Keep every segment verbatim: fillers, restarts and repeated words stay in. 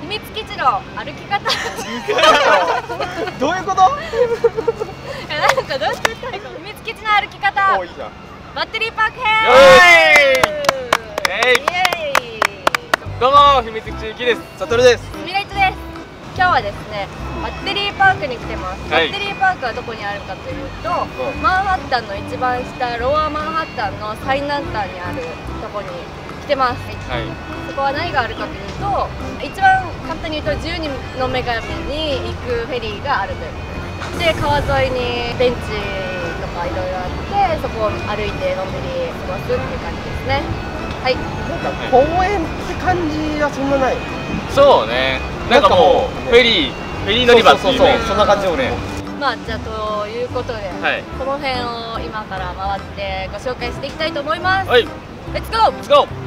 秘密基地の歩き方どういうこと？ いやなんかどうやって言ったらいいか。秘密基地の歩き方。 おいいじゃん。 バッテリーパーク編。 イエーイ。 イエーイ。 どうも秘密基地ゆきです。 サトルです。 ミライトです。今日はですね、バッテリーパークに来てます。バッテリーパークはどこにあるかというと、マンハッタンの一番下、ローアマンハッタンの最南端にあるとこに来てます。はい。そこは何があるかというと、一番簡単に言うとじゅうにの女神に行くフェリーがあるということで、川沿いにベンチとかいろいろあって、そこを歩いてのんびり過ごすっていう感じですね。はい。 なんか公園って感じはそんなない。 そうね。なんかもうフェリーフェリー乗り場っていうね。 そんな感じよね。 まあじゃあということで、はい、この辺を今から回ってご紹介していきたいと思います。はい。レッツゴー。レッツゴー。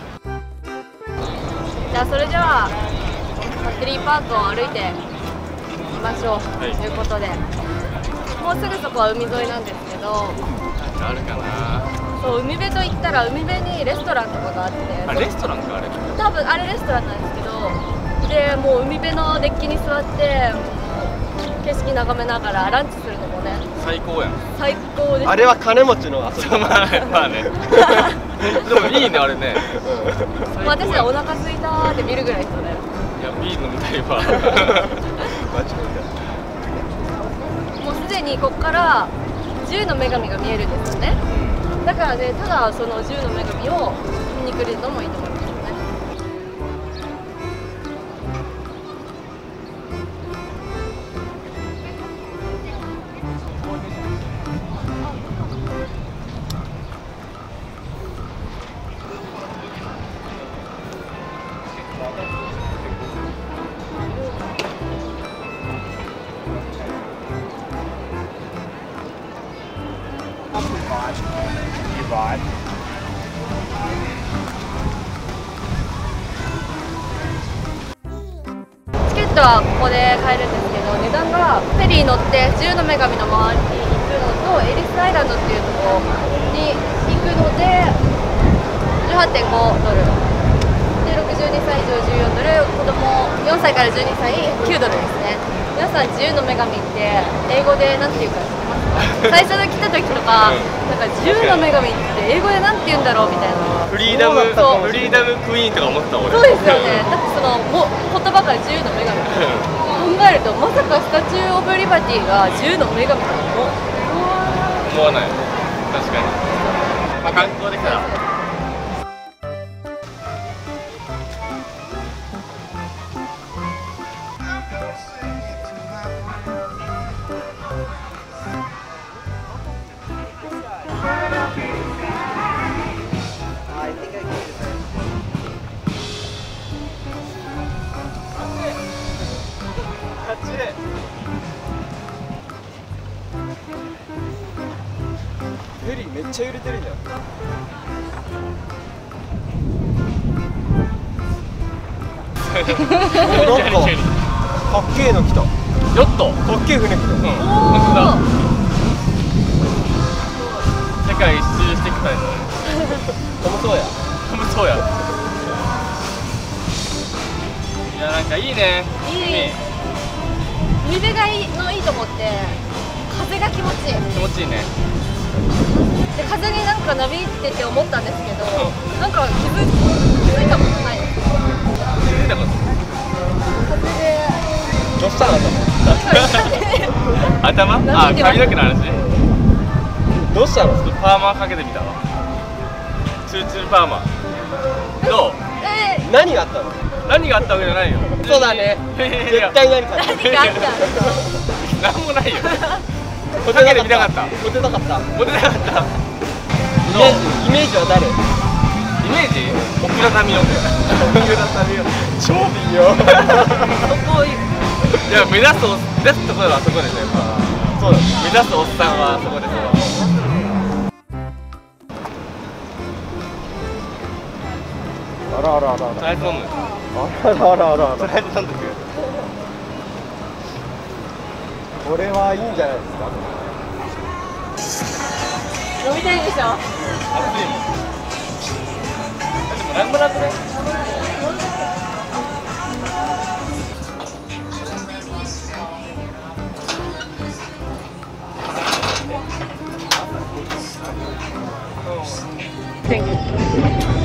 じゃあそれではバッテリーパークを歩いてみましょう、はい、ということで、もうすぐそこは海沿いなんですけど、 あるかな。 そう海辺といったら海辺にレストランとかがあって、 あレストランかあれ。 多分あれレストランなんですけど、でもう海辺のデッキに座って景色眺めながらランチするのもね最高やん。 最高です。 あれは金持ちの遊び。 まあまあね。でもいいねあれね。 私はお腹空いたーって見るぐらい人だよ。 いやビール飲みたいわ。 もうすでにここからじゅうの女神が見えるんですよね。だからね、ただそのじゅうの女神を見に来るのもいいと思いますね。チケットはここで買えるんですけど、値段がフェリー乗ってじゅうの女神の周りに行くのとエリスアイランドっていうところに行くので じゅうはってんごドルで、ろくじゅうにさい以上じゅうよんドル、子供よんさいからじゅうにさいきゅうドルですね。皆さんじゅうの女神って英語でなんて言うか知ってますか？最初に来た時とか、なんかじゅうの女神って英語でなんて言うんだろうみたいな。 フリーダムフリーダムクイーンとか思った俺。 そうですよね。だってそのも言葉からじゅうの女神考えると、まさかスタチューオブリバティがじゅうの女神とかも思わない。確かに。まあ観光できたら。 フェリーめっちゃ揺れてるじゃん。なんかかっけえの来た。 ヨットかっけえ船来た。うん、 本当だ。世界一周してきたよ。 トムソーヤ。 トムソーヤ。いやなんかいいね。 いい。海辺がいいのいいと思って、風が気持ちいい。 気持ちいいね。 で風になんかなびいてて思ったんですけど、なんか気づ気づいたことないですか？ 気づいたこと。 風で。 どうしたの頭？頭？あ、髪の毛の話。 どうしたの？ ちょっとパーマーかけてみたわ。ツルツルパーマ。どう？ えー、 何があったの？ 何があったわけじゃないよ。 そうだね。絶対何か。 何があったの？ なんもないよ。かけてみたかった。 モテたかった。 モテなかった。 イメージ、イメージは誰？ イメージ？奥田民生。 奥田民生。超微妙。 そこいや目指す目指すところはあそこですよ。そうだ。目指すおっさんはあそこですよ。 あらあらあら。 とりあえず飲む。 あらあらあらあら。 とりあえず飲んでくる。 これはいいんじゃないですか。 飲みたいでしょ。 熱いもん。でもなんもなくね。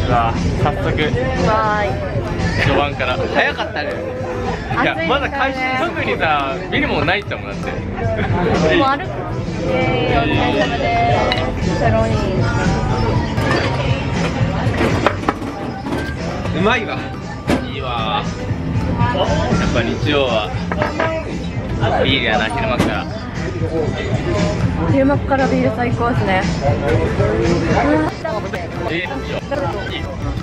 うわ早速わーい。 序盤から早かったね。いやまだ開始特にさ見るもんないっちゃもんだって。 もう歩く。えー、お疲れ様です。セロリ。 うまいわ。いいわ。やっぱ日曜はビールやな、昼間から。 昼間からビール最高ですね。 えいいよ。いい。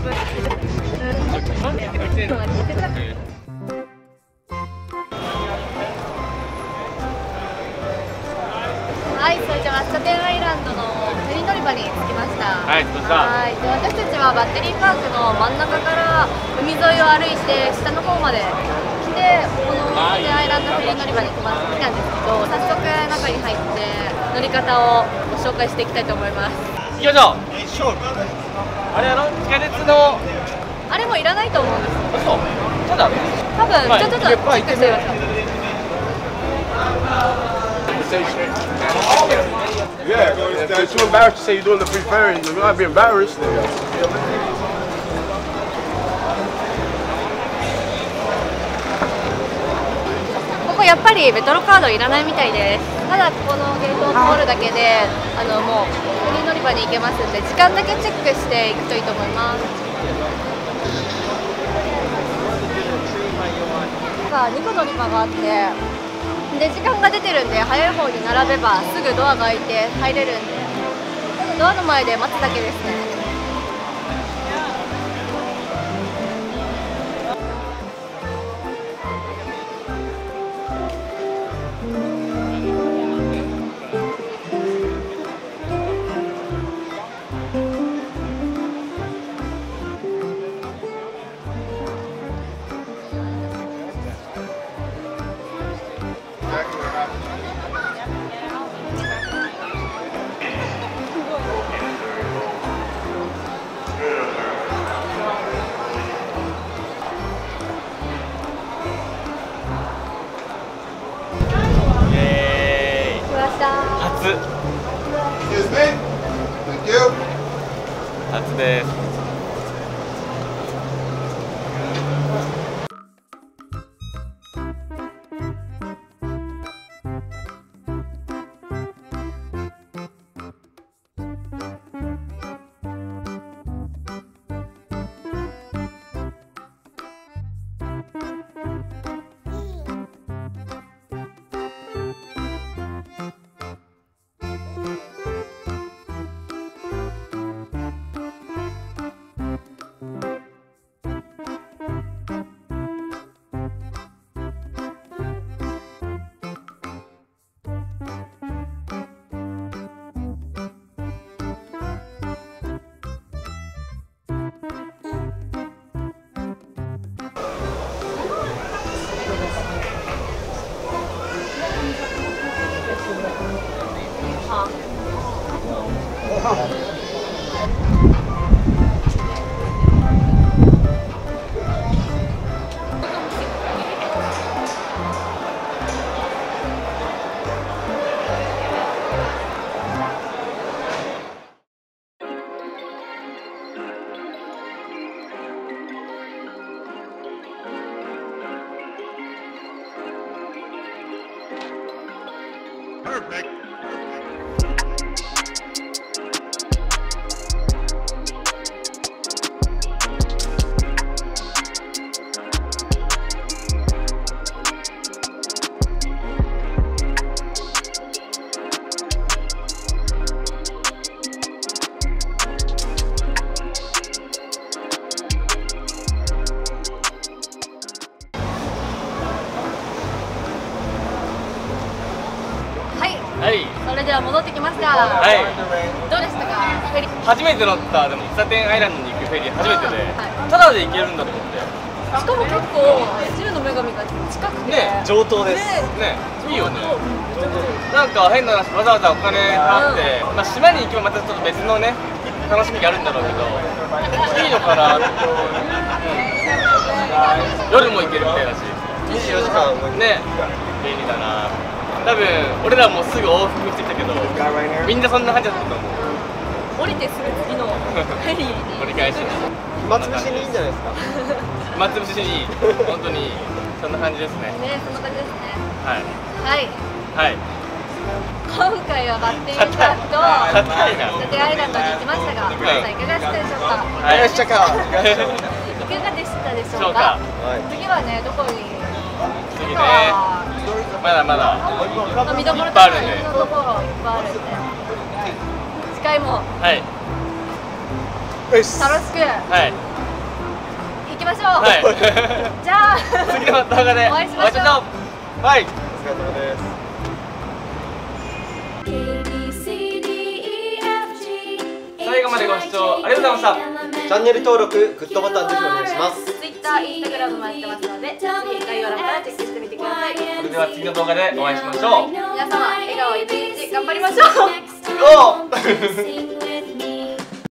はい、それじゃあ喫茶店アイランドのフェリー乗り場に着きました。 はい、どうした。 はい、で私たちはバッテリーパークの真ん中から海沿いを歩いて下の方まで来て、この喫茶店アイランドフェリー乗り場に来ま来たんですけど、早速中に入って乗り方をご紹介していきたいと思います。 行きましょう。あれやろ、地下鉄のあれもいらないと思うんですよ。 そうただ多分ちょっとチェックしてみましょう。 Yeah, it's too embarrassed to say you're doing the free ferry. You might be embarrassed. ここやっぱりメトロカードいらないみたいです。ただここのゲートを通るだけであのもうフェリー乗り場に行けますんで、時間だけチェックしていくといいと思います。にこ乗り場があって、で時間が出てるんで早い方に並べばすぐドアが開いて入れるんで、ドアの前で待つだけですね。 初 Excuse me? Thank you. 初です。 Perfect. はい、 はい。 それでは戻ってきました。 はい。 どうでしたか、フェリー。 初めて乗ったでも喫茶店アイランドに行くフェリー初めてで、 はい、 ただで行けるんだと思って。 しかも結構自由の女神が近くてね、上等です。ね、いいよね。なんか変な話、わざわざお金払って、まあ島に行けばまたちょっと別のね楽しみがあるんだろうけど、いいのかなって。夜も行けるみたいだし、 にじゅうよじかんね、便利だな。多分俺らもすぐ往復してきたけど、みんなそんな感じだったと思う。 降りてすぐ次のフェリーに折り返しに暇つぶしにいいんじゃないですか。 暇つぶしにいい本当にそんな感じですね。 ね、そんな感じですね。 はいはい、 はい今回はバッティングパッド硬いな伊達アイランドに行きましたが、皆さんいかがでしたでしょうか。 はいよっしゃか。 いかがでしたでしょうか。 そうかはい。 次はね、どこに次ねあまだまだー見どころいっぱいあるねのところいっぱいあるんで、次回もはいよし。 楽しくはい行きましょう。 はいじゃあ次の動画でお会いしましょう。 うはいお疲れ様です。 最後までご視聴ありがとうございました。 チャンネル登録、グッドボタンぜひお願いします。 Twitter、Instagram もやってますので、ぜひ概要欄からチェックしてみてください。 それでは次の動画でお会いしましょう。 皆様、笑顔一日頑張りましょう。 おー